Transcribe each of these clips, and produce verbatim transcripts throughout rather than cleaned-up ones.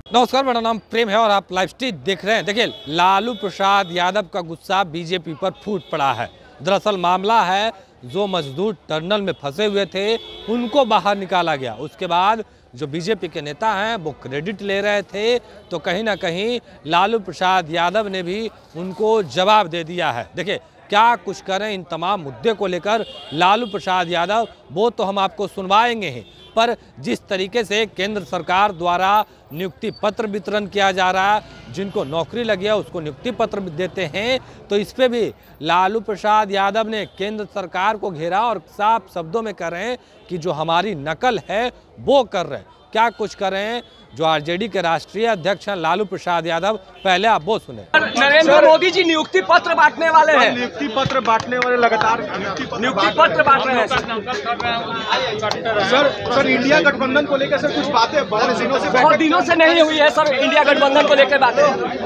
नमस्कार, मेरा नाम प्रेम है और आप लाइव स्ट्रीट देख रहे हैं। देखिए, लालू प्रसाद यादव का गुस्सा बीजेपी पर फूट पड़ा है। दरअसल मामला है, जो मजदूर टनल में फंसे हुए थे उनको बाहर निकाला गया। उसके बाद जो बीजेपी के नेता हैं वो क्रेडिट ले रहे थे, तो कहीं ना कहीं लालू प्रसाद यादव ने भी उनको जवाब दे दिया है। देखिए क्या कुछ करें इन तमाम मुद्दे को लेकर लालू प्रसाद यादव, वो तो हम आपको सुनवाएंगे ही, पर जिस तरीके से केंद्र सरकार द्वारा नियुक्ति पत्र वितरण किया जा रहा है, जिनको नौकरी लगी है उसको नियुक्ति पत्र देते हैं, तो इस पे भी लालू प्रसाद यादव ने केंद्र सरकार को घेरा और साफ शब्दों में कह रहे हैं कि जो हमारी नकल है वो कर रहे हैं। क्या कुछ करें, जो आरजेडी के राष्ट्रीय अध्यक्ष हैं लालू प्रसाद यादव, पहले आप वो सुने। नरेंद्र मोदी जी नियुक्ति पत्र बांटने वाले हैं। नियुक्ति पत्र बांटने वाले लगातार नियुक्ति पत्र बांट रहे हैं सर। सर इंडिया गठबंधन को लेकर सर कुछ बातें बहुत दिनों से बहुत दिनों से नहीं हुई है सर। इंडिया गठबंधन को लेकर बातें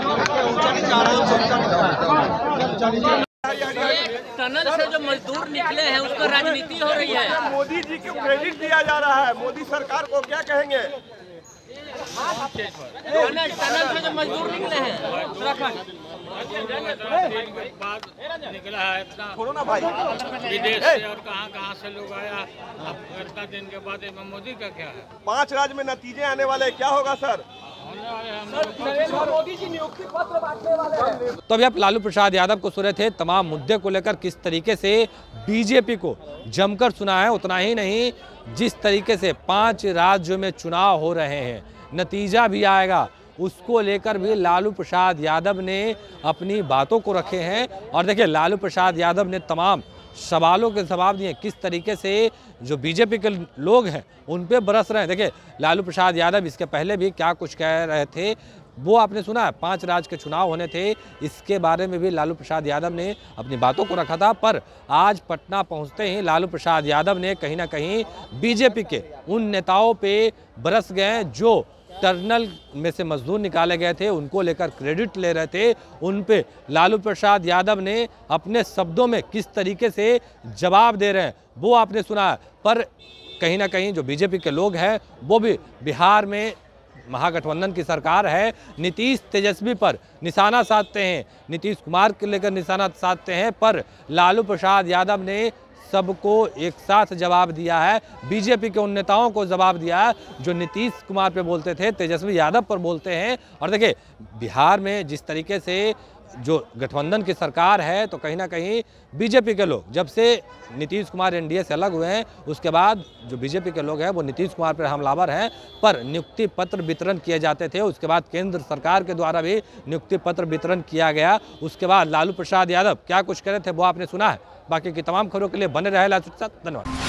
टनल से जो मजदूर निकले हैं उसका राजनीति हो रही है। मोदी जी को क्रेडिट दिया जा रहा है, मोदी सरकार को क्या कहेंगे? टनल टनल से जो मजदूर निकले हैं निकला है इतना भाई विदेश से और कहां कहां से लोग आया। अब इतना दिन के बाद इसमें मोदी का क्या है? पांच राज्य में नतीजे आने वाले, क्या होगा सर? नरेंद्र मोदी जी नियुक्ति पत्र बांटने वाले हैं। तो अभी आप लालू प्रसाद यादव को सुन रहे थे, तमाम मुद्दे को लेकर किस तरीके से बीजेपी को जमकर सुना है। उतना ही नहीं, जिस तरीके से पांच राज्यों में चुनाव हो रहे हैं, नतीजा भी आएगा, उसको लेकर भी लालू प्रसाद यादव ने अपनी बातों को रखे हैं। और देखिए लालू प्रसाद यादव ने तमाम सवालों के जवाब दिए, किस तरीके से जो बीजेपी के लोग हैं उन पे बरस रहे हैं। देखिए लालू प्रसाद यादव इसके पहले भी क्या कुछ कह रहे थे वो आपने सुना है। पांच राज्य के चुनाव होने थे, इसके बारे में भी लालू प्रसाद यादव ने अपनी बातों को रखा था। पर आज पटना पहुंचते ही लालू प्रसाद यादव ने कहीं ना कहीं बीजेपी के उन नेताओं पे बरस गए जो टनल में से मजदूर निकाले गए थे, उनको लेकर क्रेडिट ले रहे थे। उन पे लालू प्रसाद यादव ने अपने शब्दों में किस तरीके से जवाब दे रहे हैं वो आपने सुना है। पर कहीं ना कहीं जो बीजेपी के लोग हैं वो भी बिहार में महागठबंधन की सरकार है, नीतीश तेजस्वी पर निशाना साधते हैं, नीतीश कुमार के लेकर निशाना साधते हैं। पर लालू प्रसाद यादव ने सबको एक साथ जवाब दिया है, बीजेपी के उन नेताओं को जवाब दिया है जो नीतीश कुमार पे बोलते थे, तेजस्वी यादव पर बोलते हैं। और देखिए बिहार में जिस तरीके से जो गठबंधन की सरकार है, तो कहीं ना कहीं बीजेपी के लोग, जब से नीतीश कुमार एनडीए से अलग हुए हैं उसके बाद जो बीजेपी के लोग हैं वो नीतीश कुमार पर हमलावर हैं। पर नियुक्ति पत्र वितरण किए जाते थे, उसके बाद केंद्र सरकार के द्वारा भी नियुक्ति पत्र वितरण किया गया। उसके बाद लालू प्रसाद यादव क्या कुछ करे थे वो आपने सुना है। बाकी की तमाम खबरों के लिए बने रहे लाइव स्ट्रीट के साथ। धन्यवाद।